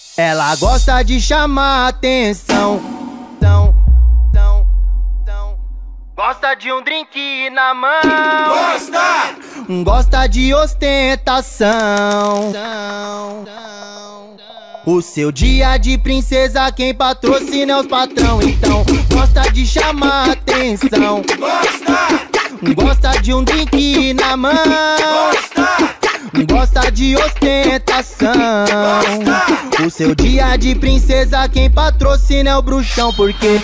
Ela gosta de chamar atenção, gosta de um drink na mão, gosta de ostentação. O seu dia de princesa quem patrocina é os patrão. Então gosta de chamar atenção, gosta de um drink na mão, gosta de ostentação. O seu dia de princesa quem patrocina é o bruxão, porque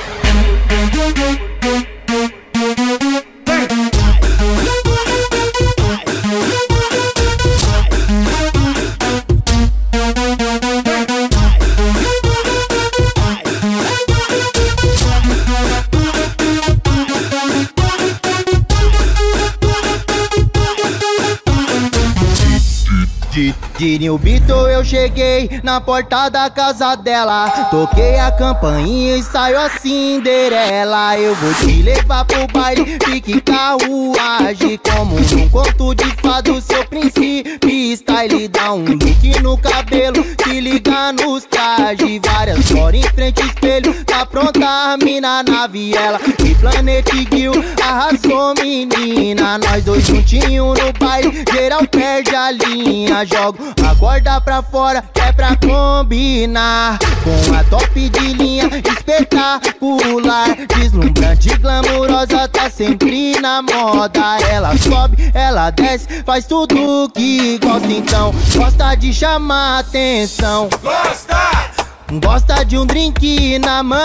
de New Beetle eu cheguei na porta da casa dela. Toquei a campainha e saiu a Cinderela. Eu vou te levar pro baile, fique carruagem. Como num conto de fada, o seu príncipe style. Dá um look no cabelo, se liga nos trajes. Várias horas em frente ao espelho, tá pronta a mina na viela. E Planet Gil arrasou, menina. Nós dois juntinhos no baile, geral perde a linha. Jogo a corda pra fora, que é pra combinar com a top de linha espetacular. Deslumbrante, glamurosa, tá sempre na moda. Ela sobe, ela desce, faz tudo que gosta. Então gosta de chamar atenção, gosta de um drink na mão,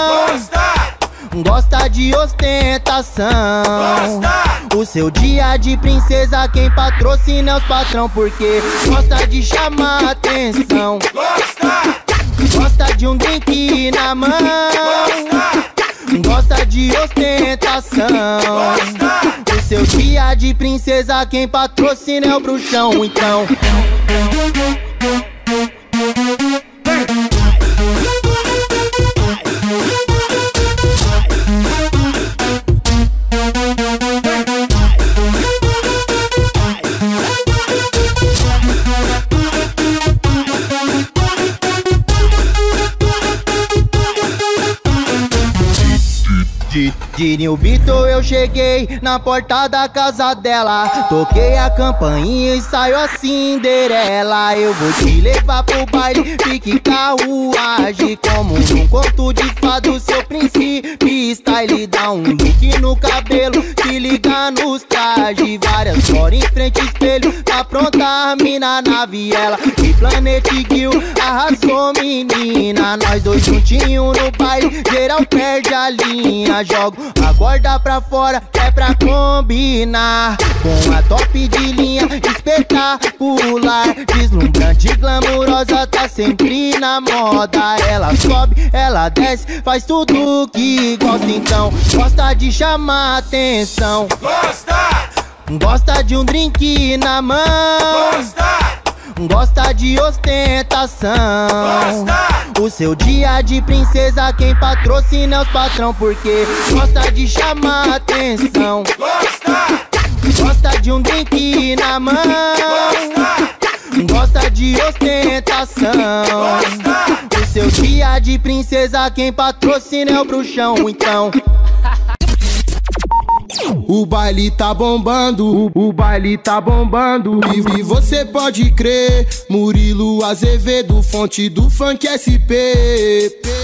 gosta de ostentação. O seu dia de princesa quem patrocina é os patrão, porque gosta de chamar atenção, gosta de um drink na mão, gosta de ostentação. O seu dia de princesa quem patrocina é o bruxão, então de New Beetle eu cheguei na porta da casa dela. Toquei a campainha e saiu a Cinderela. Eu vou te levar pro baile, fique carruagem. Como num conto de fada, o seu príncipe style. Dá um look no cabelo, se liga nos trajes. Várias horas em frente ao espelho, tá pronta a mina na viela. E Planet Gil arrasou, menina. Nós dois juntinhos no baile, geral perde a linha. Jogo a corda pra fora, que é pra combinar com a top de linha espetacular. Deslumbrante, glamurosa, tá sempre na moda. Ela sobe, ela desce, faz tudo que gosta. Então gosta de chamar atenção, gosta de um drink na mão, gosta de ostentação. O seu dia de princesa quem patrocina é os patrão, porque gosta de chamar atenção, gosta de um drink na mão, gosta de ostentação. O seu dia de princesa quem patrocina é o bruxão, então o baile tá bombando, o baile tá bombando. E você pode crer, Murilo Azevedo, fonte do funk SP.